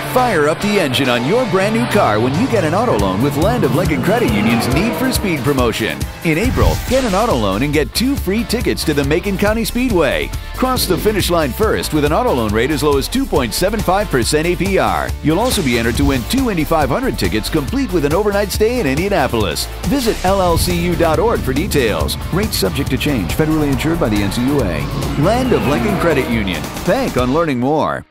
Fire up the engine on your brand new car when you get an auto loan with Land of Lincoln Credit Union's Need for Speed promotion. In April, get an auto loan and get 2 free tickets to the Macon County Speedway. Cross the finish line first with an auto loan rate as low as 2.75% APR. You'll also be entered to win 2 Indy 500 tickets complete with an overnight stay in Indianapolis. Visit llcu.org for details. Rates subject to change. Federally insured by the NCUA. Land of Lincoln Credit Union. Bank on learning more.